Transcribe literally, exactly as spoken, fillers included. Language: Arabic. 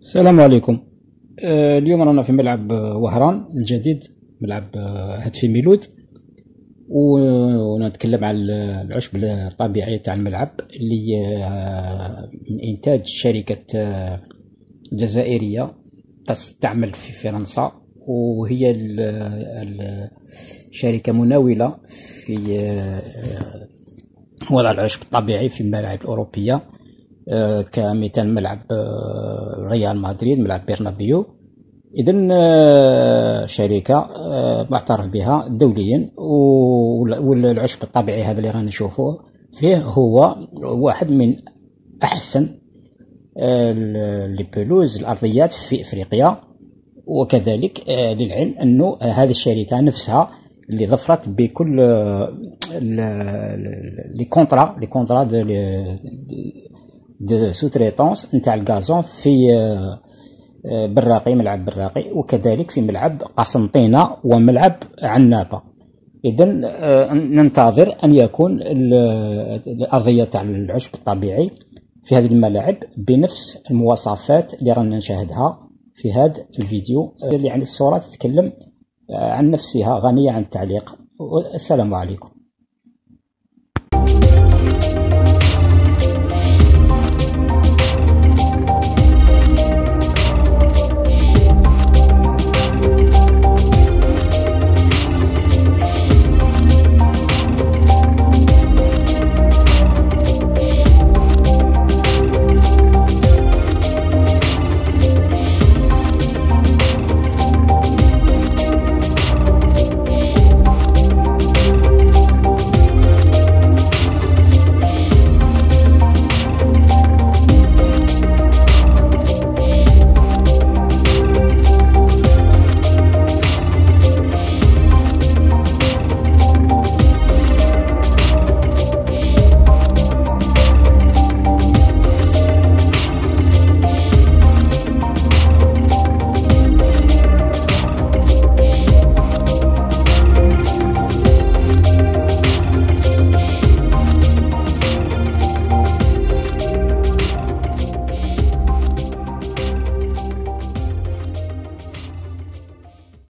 السلام عليكم. آه، اليوم رانا في ملعب آه، وهران الجديد، ملعب آه، هاتفي ميلود، ونتكلم على العشب الطبيعي تاع الملعب اللي آه، من إنتاج شركة آه، جزائرية تعمل في فرنسا، وهي ال- ال- الشركة مناولة في آه، وضع العشب الطبيعي في الملاعب الأوروبية، آه، كمثال ملعب آه، ريال مدريد، ملعب برنابيو. إذن آه، شركة آه، معترف بها دوليا، والعشب الطبيعي هذا اللي رانا نشوفوه فيه هو واحد من أحسن آه، لي بلوز الأرضيات في إفريقيا. وكذلك آه، للعلم أنه هذه الشركة نفسها اللي ظفرت بكل لي كونترا لي كونترا دو سوتريتونس نتاع الغازون في آه، آه، براقي، ملعب براقي، وكذلك في ملعب قسنطينة وملعب عنابة. إذن آه، ننتظر أن يكون ال- الأرضية تاع العشب الطبيعي في هذه الملاعب بنفس المواصفات اللي رانا نشاهدها في هذا الفيديو. آه، يعني الصورة تتكلم آه، عن نفسها، غنية عن التعليق. والسلام عليكم.